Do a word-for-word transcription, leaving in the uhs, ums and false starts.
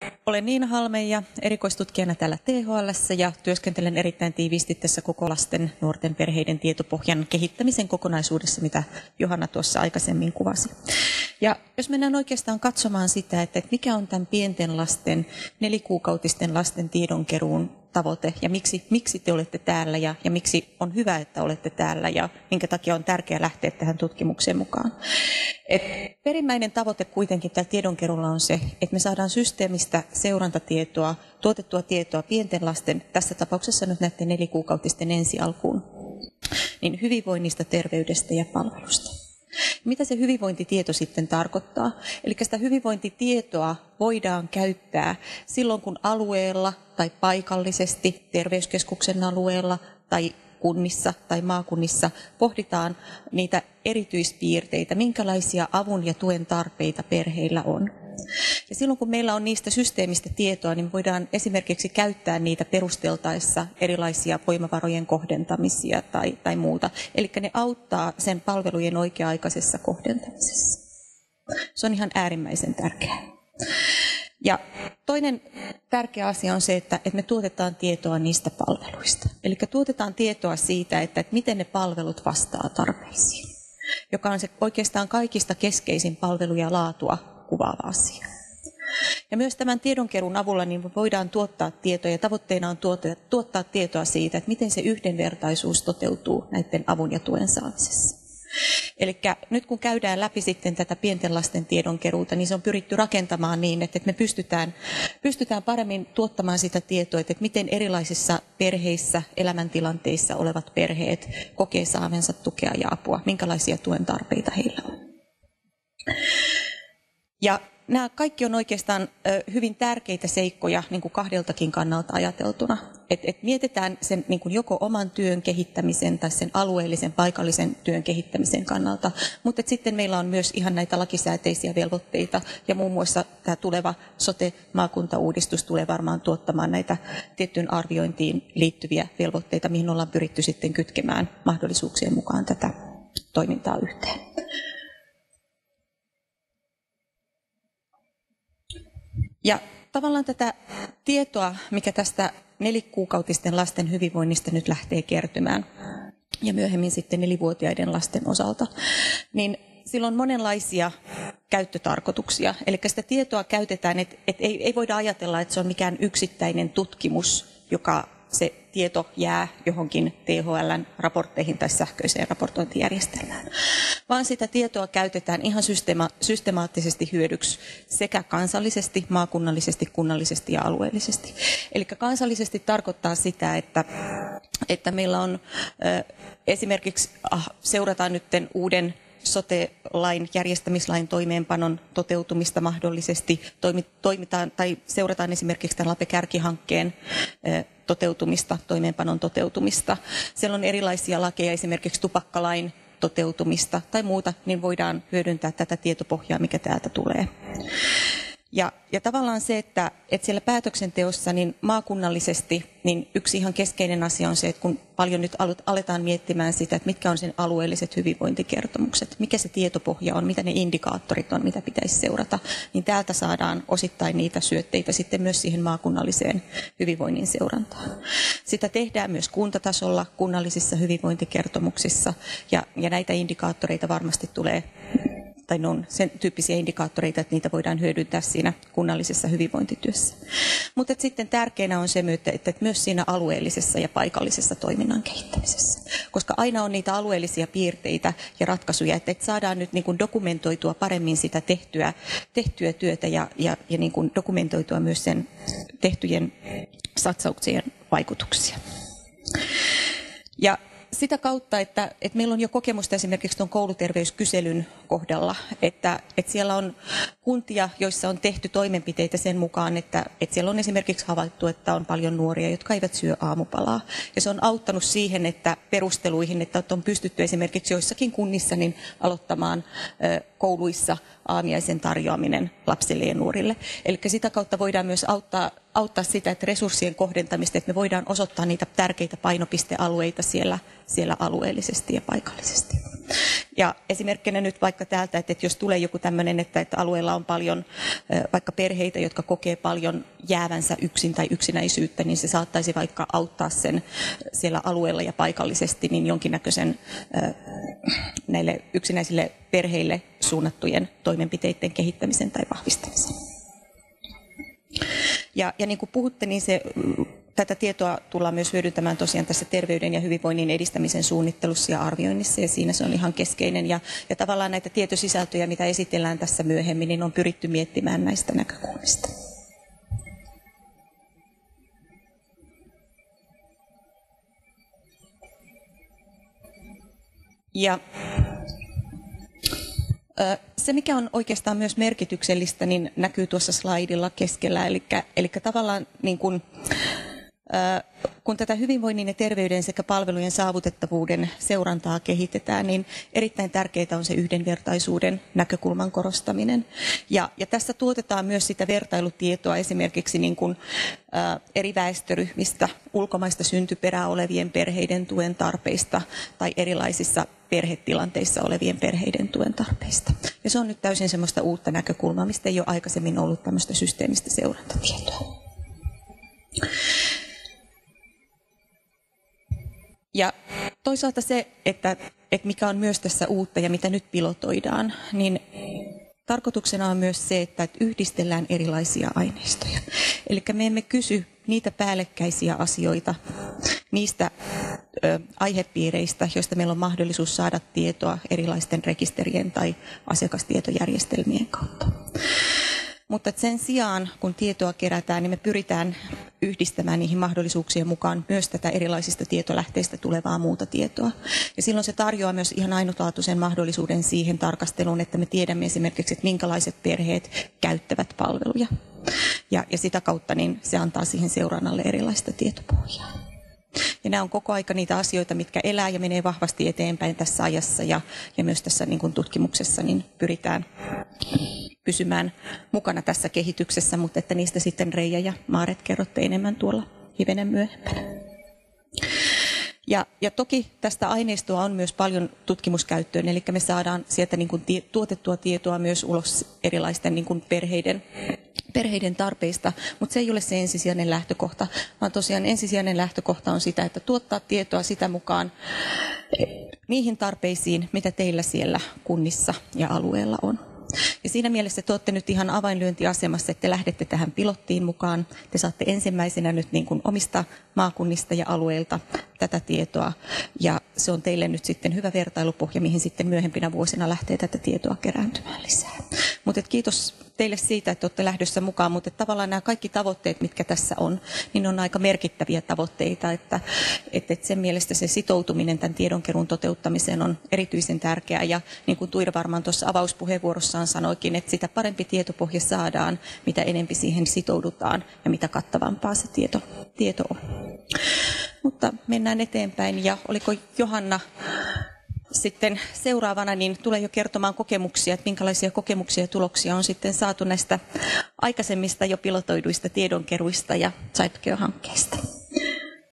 olen Niina Halme ja erikoistutkijana täällä T H L:ssä ja työskentelen erittäin tiiviisti tässä koko lasten, nuorten, perheiden tietopohjan kehittämisen kokonaisuudessa, mitä Johanna tuossa aikaisemmin kuvasi. Ja jos mennään oikeastaan katsomaan sitä, että mikä on tämän pienten lasten, nelikuukautisten lasten tiedonkeruun tavoite ja miksi, miksi te olette täällä ja, ja miksi on hyvä, että olette täällä ja minkä takia on tärkeää lähteä tähän tutkimukseen mukaan. Et perimmäinen tavoite kuitenkin tällä tiedonkeruulla on se, että me saadaan systeemistä seurantatietoa, tuotettua tietoa pienten lasten, tässä tapauksessa nyt näiden nelikuukautisten ensi alkuun, niin hyvinvoinnista, terveydestä ja palvelusta. Mitä se hyvinvointitieto sitten tarkoittaa? Eli sitä hyvinvointitietoa voidaan käyttää silloin, kun alueella tai paikallisesti, terveyskeskuksen alueella tai kunnissa tai maakunnissa pohditaan niitä erityispiirteitä, minkälaisia avun ja tuen tarpeita perheillä on. Ja silloin kun meillä on niistä systeemistä tietoa, niin voidaan esimerkiksi käyttää niitä perusteltaessa erilaisia voimavarojen kohdentamisia tai, tai muuta. Eli ne auttaa sen palvelujen oikea-aikaisessa kohdentamisessa. Se on ihan äärimmäisen tärkeää. Ja toinen tärkeä asia on se, että, että me tuotetaan tietoa niistä palveluista. Eli tuotetaan tietoa siitä, että, että miten ne palvelut vastaa tarpeisiin, joka on se oikeastaan kaikista keskeisin palvelu ja laatua kuvaava asia. Ja myös tämän tiedonkeruun avulla niin voidaan tuottaa tietoa ja tavoitteena on tuottaa, tuottaa tietoa siitä, että miten se yhdenvertaisuus toteutuu näiden avun ja tuen saamisessa. Eli nyt kun käydään läpi sitten tätä pienten lasten tiedonkeruuta, niin se on pyritty rakentamaan niin, että me pystytään, pystytään paremmin tuottamaan sitä tietoa, että miten erilaisissa perheissä, elämäntilanteissa olevat perheet kokee saavansa tukea ja apua, minkälaisia tuen tarpeita heillä on. Ja nämä kaikki on oikeastaan hyvin tärkeitä seikkoja niin kuin kahdeltakin kannalta ajateltuna. Et, et mietitään sen niin kuin joko oman työn kehittämisen tai sen alueellisen, paikallisen työn kehittämisen kannalta, mutta sitten meillä on myös ihan näitä lakisääteisiä velvoitteita ja muun muassa tämä tuleva sote-maakuntauudistus tulee varmaan tuottamaan näitä tiettyyn arviointiin liittyviä velvoitteita, mihin ollaan pyritty sitten kytkemään mahdollisuuksien mukaan tätä toimintaa yhteen. Ja tavallaan tätä tietoa, mikä tästä nelikuukautisten lasten hyvinvoinnista nyt lähtee kertymään, ja myöhemmin sitten nelivuotiaiden lasten osalta, niin sillä on monenlaisia käyttötarkoituksia. Eli sitä tietoa käytetään, että et ei, ei voida ajatella, että se on mikään yksittäinen tutkimus, joka se tieto jää johonkin T H L:n raportteihin tai sähköiseen raportointijärjestelmään, vaan sitä tietoa käytetään ihan systema- systemaattisesti hyödyksi sekä kansallisesti, maakunnallisesti, kunnallisesti ja alueellisesti. Eli kansallisesti tarkoittaa sitä, että, että meillä on äh, esimerkiksi, ah, seurataan nyt uuden sote-lain, järjestämislain toimeenpanon toteutumista mahdollisesti, toimitaan tai seurataan esimerkiksi tämän LAPE-kärkihankkeen toteutumista, toimeenpanon toteutumista. Siellä on erilaisia lakeja, esimerkiksi tupakkalain toteutumista tai muuta, niin voidaan hyödyntää tätä tietopohjaa, mikä täältä tulee. Ja, ja tavallaan se, että, että siellä päätöksenteossa niin maakunnallisesti niin yksi ihan keskeinen asia on se, että kun paljon nyt aletaan miettimään sitä, että mitkä on sen alueelliset hyvinvointikertomukset, mikä se tietopohja on, mitä ne indikaattorit on, mitä pitäisi seurata, niin täältä saadaan osittain niitä syötteitä sitten myös siihen maakunnalliseen hyvinvoinnin seurantaan. Sitä tehdään myös kuntatasolla, kunnallisissa hyvinvointikertomuksissa, ja, ja näitä indikaattoreita varmasti tulee, tai ne on sen tyyppisiä indikaattoreita, että niitä voidaan hyödyntää siinä kunnallisessa hyvinvointityössä. Mutta sitten tärkeänä on se, että, että myös siinä alueellisessa ja paikallisessa toiminnan kehittämisessä. Koska aina on niitä alueellisia piirteitä ja ratkaisuja, että saadaan nyt niin kuin dokumentoitua paremmin sitä tehtyä, tehtyä työtä ja, ja, ja niin kuin dokumentoitua myös sen tehtyjen satsauksien vaikutuksia. Ja sitä kautta, että, että meillä on jo kokemusta esimerkiksi tuon kouluterveyskyselyn kohdalla, että, että siellä on kuntia, joissa on tehty toimenpiteitä sen mukaan, että, että siellä on esimerkiksi havaittu, että on paljon nuoria, jotka eivät syö aamupalaa. Ja se on auttanut siihen, että perusteluihin, että on pystytty esimerkiksi joissakin kunnissa niin aloittamaan ö, kouluissa aamiaisen tarjoaminen lapsille ja nuorille. Eli sitä kautta voidaan myös auttaa, auttaa sitä, että resurssien kohdentamista, että me voidaan osoittaa niitä tärkeitä painopistealueita siellä, siellä alueellisesti ja paikallisesti. Ja esimerkkinä nyt vaikka täältä, että jos tulee joku tämmöinen, että, että alueella on paljon vaikka perheitä, jotka kokee paljon jäävänsä yksin tai yksinäisyyttä, niin se saattaisi vaikka auttaa sen siellä alueella ja paikallisesti niin jonkinnäköisen näille yksinäisille perheille suunnattujen toimenpiteiden kehittämisen tai vahvistamisen. Ja, ja niin kuin puhutte, niin se, tätä tietoa tullaan myös hyödyntämään tosiaan tässä terveyden ja hyvinvoinnin edistämisen suunnittelussa ja arvioinnissa, ja siinä se on ihan keskeinen. Ja, ja tavallaan näitä tietosisältöjä, mitä esitellään tässä myöhemmin, niin on pyritty miettimään näistä näkökulmista. Ja se, mikä on oikeastaan myös merkityksellistä, niin näkyy tuossa slaidilla keskellä. Eli, eli tavallaan niin kun, kun tätä hyvinvoinnin ja terveyden sekä palvelujen saavutettavuuden seurantaa kehitetään, niin erittäin tärkeää on se yhdenvertaisuuden näkökulman korostaminen. Ja, ja tässä tuotetaan myös sitä vertailutietoa esimerkiksi niin kuin, ä, eri väestöryhmistä, ulkomaista syntyperää olevien perheiden tuen tarpeista tai erilaisissa perhetilanteissa olevien perheiden tuen tarpeista. Ja se on nyt täysin semmoista uutta näkökulmaa, mistä ei ole aikaisemmin ollut tämmöistä systeemistä seurantatietoa. Ja toisaalta se, että, että mikä on myös tässä uutta ja mitä nyt pilotoidaan, niin tarkoituksena on myös se, että yhdistellään erilaisia aineistoja. Eli me emme kysy niitä päällekkäisiä asioita niistä ö, aihepiireistä, joista meillä on mahdollisuus saada tietoa erilaisten rekisterien tai asiakastietojärjestelmien kautta. Mutta sen sijaan, kun tietoa kerätään, niin me pyritään yhdistämään niihin mahdollisuuksien mukaan myös tätä erilaisista tietolähteistä tulevaa muuta tietoa. Ja silloin se tarjoaa myös ihan ainutlaatuisen mahdollisuuden siihen tarkasteluun, että me tiedämme esimerkiksi, että minkälaiset perheet käyttävät palveluja. Ja, ja sitä kautta niin se antaa siihen seurannalle erilaista tietopohjaa. Ja nämä on koko aika niitä asioita, mitkä elää ja menee vahvasti eteenpäin tässä ajassa ja, ja myös tässä niin kuin tutkimuksessa niin pyritään pysymään mukana tässä kehityksessä, mutta että niistä sitten Reija ja Maaret kerrotte enemmän tuolla hivenen myöhempänä. Ja, ja toki tästä aineistoa on myös paljon tutkimuskäyttöön, eli me saadaan sieltä niin kuin tie, tuotettua tietoa myös ulos erilaisten niin kuin perheiden, perheiden tarpeista, mutta se ei ole se ensisijainen lähtökohta, vaan tosiaan ensisijainen lähtökohta on sitä, että tuottaa tietoa sitä mukaan niihin tarpeisiin, mitä teillä siellä kunnissa ja alueella on. Ja siinä mielessä te olette nyt ihan avainlyöntiasemassa, että te lähdette tähän pilottiin mukaan. Te saatte ensimmäisenä nyt niin kuin omista maakunnista ja alueilta tätä tietoa. Ja se on teille nyt sitten hyvä vertailupohja, mihin sitten myöhempinä vuosina lähtee tätä tietoa kerääntymään lisää. Mutta kiitos teille siitä, että olette lähdössä mukaan. Mutta tavallaan nämä kaikki tavoitteet, mitkä tässä on, niin on aika merkittäviä tavoitteita. Että, että sen mielestä se sitoutuminen tämän tiedonkeruun toteuttamiseen on erityisen tärkeää. Ja niin kuin Tuira varmaan tuossa avauspuheenvuorossaan sanoikin, että sitä parempi tietopohja saadaan, mitä enempi siihen sitoudutaan ja mitä kattavampaa se tieto, tieto on. Mutta mennään eteenpäin. Ja oliko Johanna sitten seuraavana, niin tulee jo kertomaan kokemuksia, että minkälaisia kokemuksia ja tuloksia on sitten saatu näistä aikaisemmista jo pilotoiduista tiedonkeruista ja Sidecare-hankkeista.